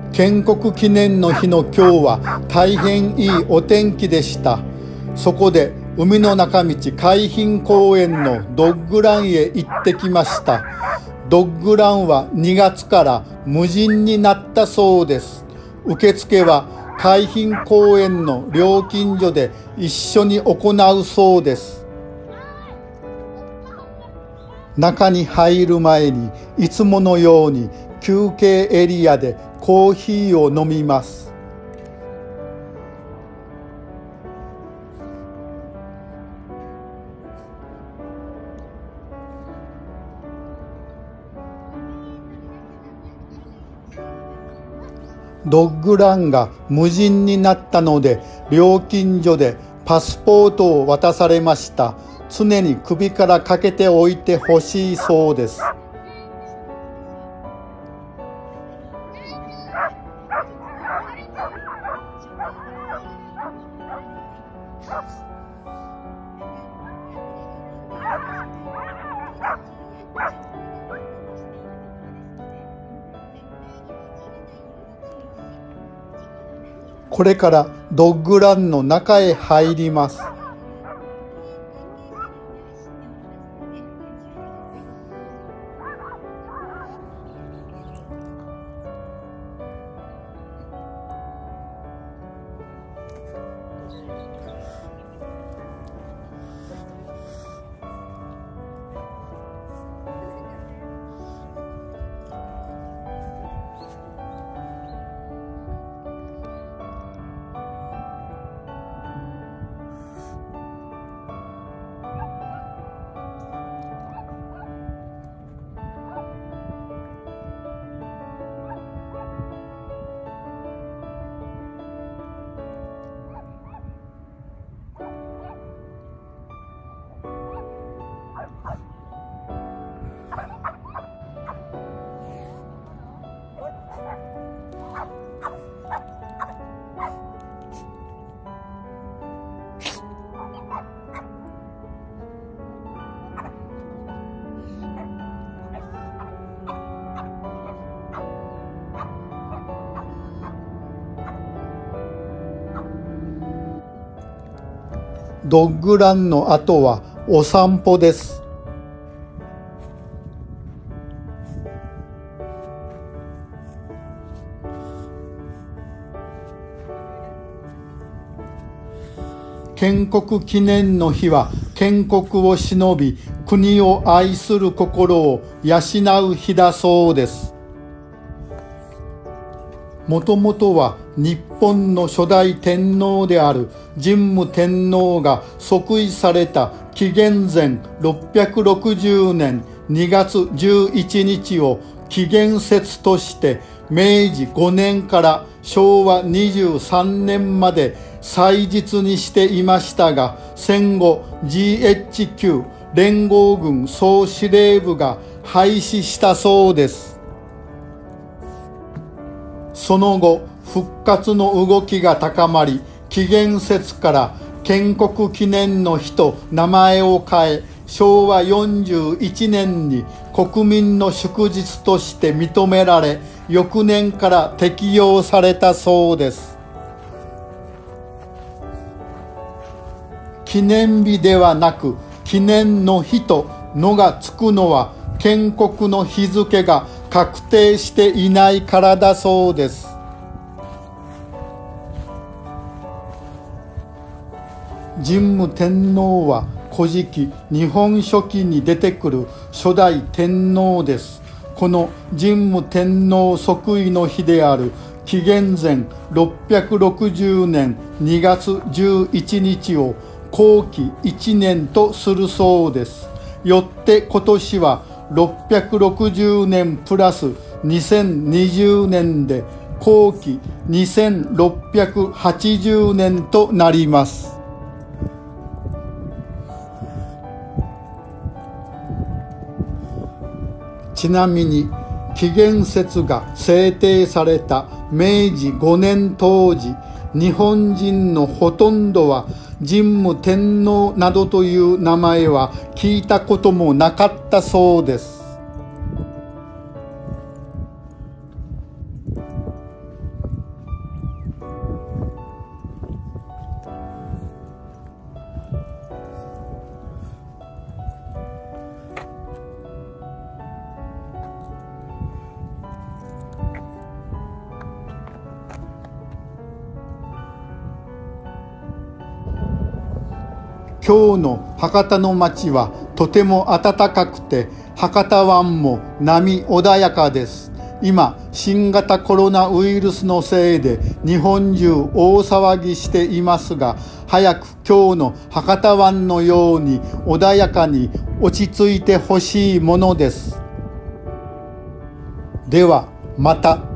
建国記念の日の今日は大変いいお天気でした。そこで海の中道海浜公園のドッグランへ行ってきました。ドッグランは2月から無人になったそうです。受付は海浜公園の料金所で一緒に行うそうです。中に入る前にいつものように休憩エリアでコーヒーを飲みます。ドッグランが無人になったので、料金所でパスポートを渡されました。常に首からかけておいてほしいそうです。これからドッグランの中へ入ります。ドッグランの後はお散歩です。建国記念の日は建国を偲び、国を愛する心を養う日だそうです。もともとは日本の初代天皇である神武天皇が即位された紀元前660年2月11日を紀元節として、明治5年から昭和23年まで祭日にしていましたが、戦後 GHQ 連合軍総司令部が廃止したそうです。その後、復活の動きが高まり、紀元節から建国記念の日と名前を変え、昭和41年に国民の祝日として認められ、翌年から適用されたそうです。記念日ではなく、記念の日とのがつくのは、建国の日付が確定していないからだそうです。神武天皇は古事記日本書紀に出てくる初代天皇です。この神武天皇即位の日である紀元前660年2月11日を後期1年とするそうです。よって今年は660年プラス2020年で後期2680年となります。ちなみに紀元節が制定された明治5年当時、日本人のほとんどは神武天皇などという名前は聞いたこともなかったそうです。 今日の博多の街はとても暖かくて、博多湾も波穏やかです。今、新型コロナウイルスのせいで日本中大騒ぎしていますが、早く今日の博多湾のように穏やかに落ち着いてほしいものです。ではまた。